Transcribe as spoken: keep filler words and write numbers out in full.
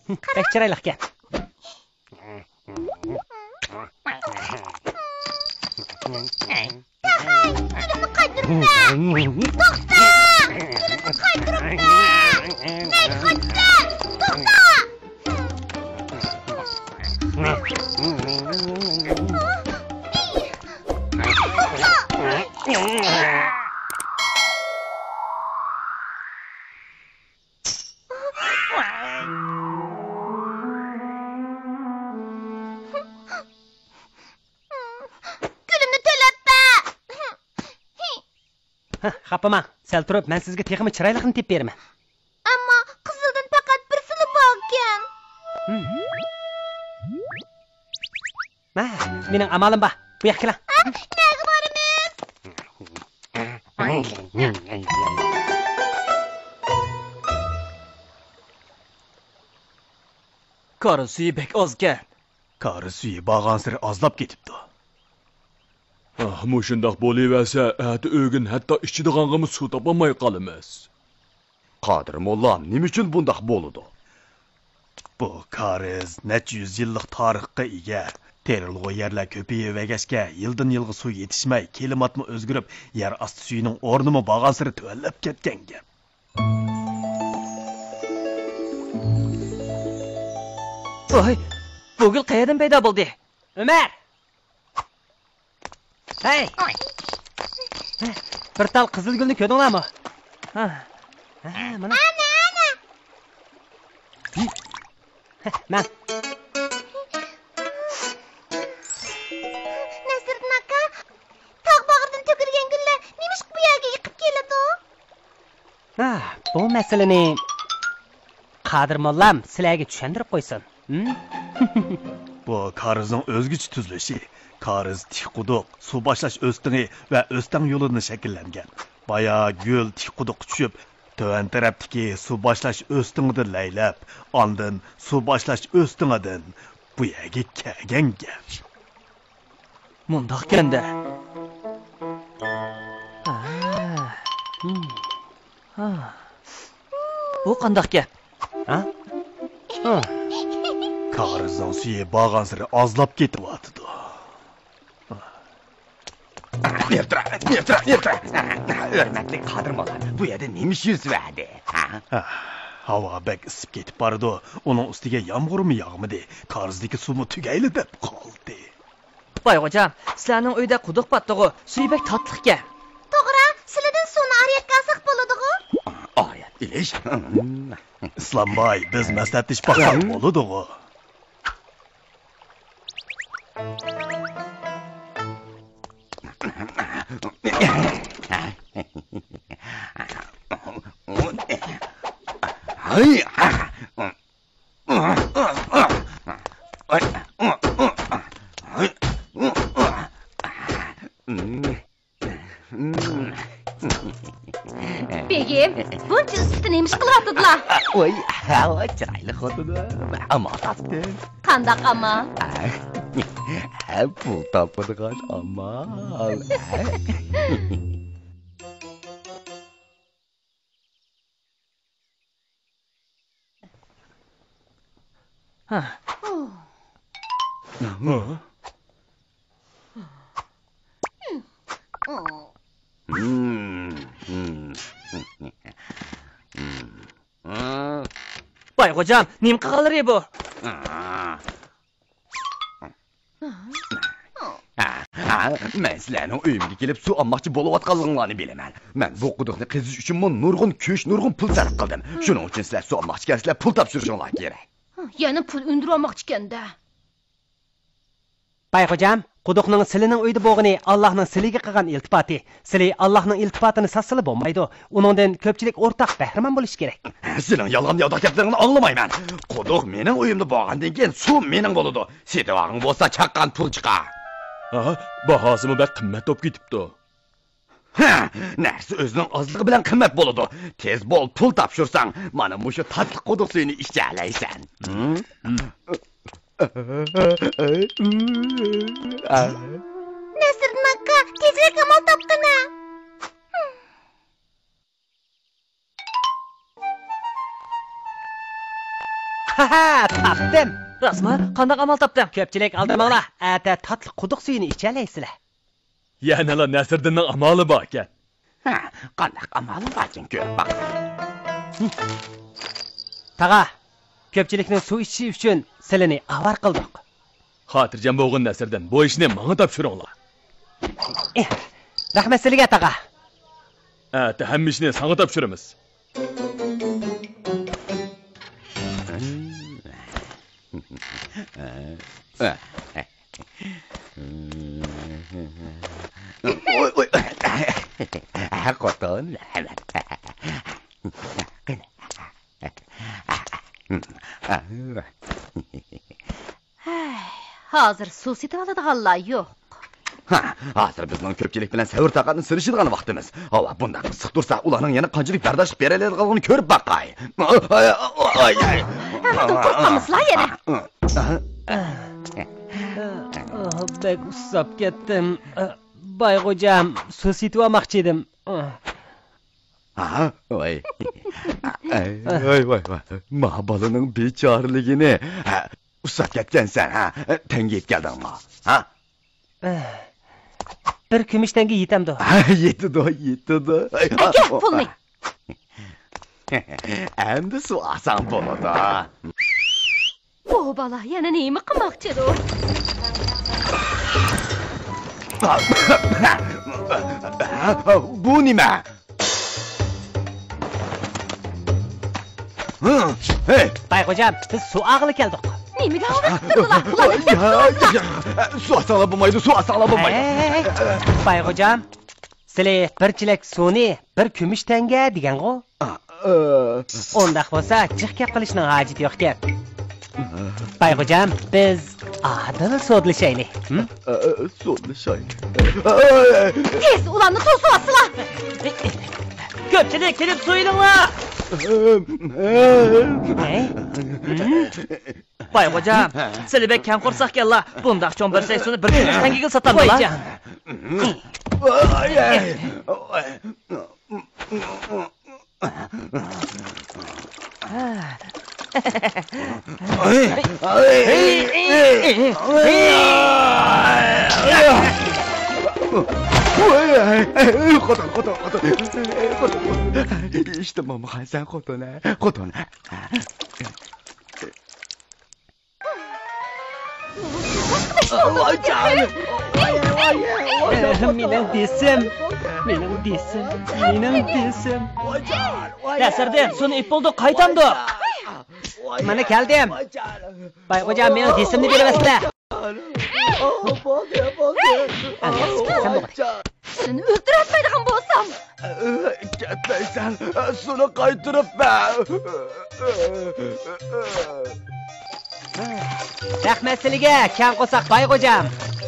Bek chiroyli ekan. Taqay, gülümü qaydırma. To'xta! Qaydırma. Men qochdi. To'xta! Xapama, sal turib, men sizga texmi chiroyliqni tep beraman. Ammo qizildan faqat bir sili bor ekan. Ma, mening amalim bor. Bu yoqqa kela. Nega borimiz? Qori suyi bek ozgan. Qori suyi bag'an siri azlab ketibdi. Ah, mushundoq bo'laversa, ati o'gin hatto ichadiganimiz suv topolmay qolamiz. Qodir mollam, nima uchun bundoq bo'ladi? Bu qariz necha yuz yillik tarixga ega. Terilg'u yerlar ko'payib-egashga, yildan yilga suv yetishmay, klimatmi o'zgarib, yer osti suyining o'rnimi bag'an siri tuvallab ketgan gap. Voy, bu gul qayerdan paydo bo'ldi? Umar! Hey! Bir tal qizil gulni ko'rdinglarmi? Ha. Ha, mana. Ana, ana. Men. Nasriddin aka, tog' bag'ridan to'kilgan gullar nima ish bu yerga yiqib keladi? Ha, bu masalani Qodir mollam sizlarga tushuntirib qo'ysin. Bu qarizning o'zgacha tuzilishi. Qariz tixquduq, suv boshlash o'stingi va o'stin yo'lini shakllangan. Baya gul tixquduq tushib, to'van tarafdagi suv boshlash o'stingidan laylab, ondan suv boshlash o'stingidan bu yerga kelgan gap. Mundoq kanda. Ha. Bu qandoq gap? Ha? Ha. Qarizning suyi bag'an siri azlab ketyapti. Neftra, neftra, neftra. Hurmatli Qodir molla, bu yerda nima ish yuribdi? Ha? Havo bek isib ketib bordi. Uning ustiga yomg'irmi yog'midi? Qarzdagi suvmi tugayli deb qoldi. Boyxo'jam, sizlarning uyda quduq batdig'i, suyi bek tatliqga. To'g'ri, sizlardan suvni ariyatga olsak bo'ladi-ku? Ariyat ilish. Islomboy, biz maslahatlash baxal bo'ladi-ku. Begim, buncha ustini nima ish qilyaptilar? Voy, havo chiroyli xotin. Ammo topdi. Qandaq ammo? Ha, pul topadigan ammo. Ha. Boyxo'jam, nim qilg'alari bu? Men sizlarning uyimga kelib suv olmoqchi bo'layotganliginglarni bilaman. Men bu quduqni qazish uchun men nurg'un kuch, nurg'un pul sarf qildim. Shuning uchun sizlar suv olmoqchi kelsizlar, pul topshirishinglar kerak. Yana pul undirib olmoqchi ekanda. Bayxo'jam, quduqning silining uyda bo'g'ini Allohning siliga qilgan iltifoti. Sili Allohning iltifotini sassili bo'lmaydi. Uningdan ko'pchilik o'rtaq bahramon bo'lish kerak. Sening yolg'on yo'lda gaplarni anglamayman. Quduq mening uyimda bo'lgandan keyin suv mening bo'ladi. Setivag'ing bo'lsa chaqqan pul chiqar. Ha, bahosimi bak qimmat topib ketibdi. Ha, narsa o'zining ozligi bilan qimmat bo'ladi. Tez bo'l, pul topshirsang, mana mushu tatli quduq suyini ichalaysan. Nasriddin aka, tezroq amal topqina. Ha, tapdım. Rostmi? Qanday amal topding? Ko'pchilik aldamanglar. Ata tatlı quduq suyini ichalaysilar. Yanala Nasriddinning amali bor ekan. Ha, qanday amalim bor ekan ko'rib baq. Tag'a, ko'pchilikning suv ichishi uchun silini avar qildik. Xotirjam bo'lg'in Nasriddin, bu ishni menga topshiringlar. Eh, rahmat sizga tag'a. Ata hamma ishni senga topshiramiz. Oy oy. Ha, qo'ton. Hozir suv setib oladiganlar yo'q. Ha, hozir bizning ko'pchilik bilan savur taqatni sirishadigan vaqtimiz. Hava bunda qisiq tursa, ularning yana qanchalik bardosh beradiganligini ko'rib baqay. Ay ay ay. Qo'rqamizlar yana. Bek usab ketdim. Bayxo'jam, suv setib olmoqchi edim. Ha, voy. Voy voy voy. Mahbalaning bechorligini. Ha, usab ketgansan, ha? Tanga yetkaldingmi? Ha? Bir kumush tanga yetamdi. Ha, yetdi, yetdi. Aka, pulni. Endi suv oson bo'ladi. Bu bola yana nima qilmoqchidir? Bu nima? Hey, Bayxo'jam, biz suv ag'ili keldik. Nimaga urinibdilar? Ular suv asala bo'lmaydi, suv asala bo'lmaydi. Bayxo'jam, sizlar bir chilak suvni bir kumush tanga degan-ku. Undaq bo'lsa, jiqqa qilishning hojati yo'q ekan. Bayxo'jam, biz adil sudlashaylik. Sudlashaylik. tez ularni to'sib olsinlar. Ko'pchilik kelib suyilinglar. Bayxo'jam, sizlar bek kam qo'rqsaq kellar. Bundaq cho'm bersak suvni bir kumush tangaga sotamiz. Qo'ton, qo'ton, qo'ton. İşte mama sen qo'ton, qo'ton. Voy canım. Mening desam, mening desam, mening desam. Nasriddin, suvni ip bo'ldi, qaytamdi. Mana keldim. Bayxo'jam, mening desimni berasizlar. Seni o'ldirolmaydigan bo'lsam. Ketmaysan, suvni qaytirib ber. Rahmat sizga, kam qo'saq Bayxo'jam.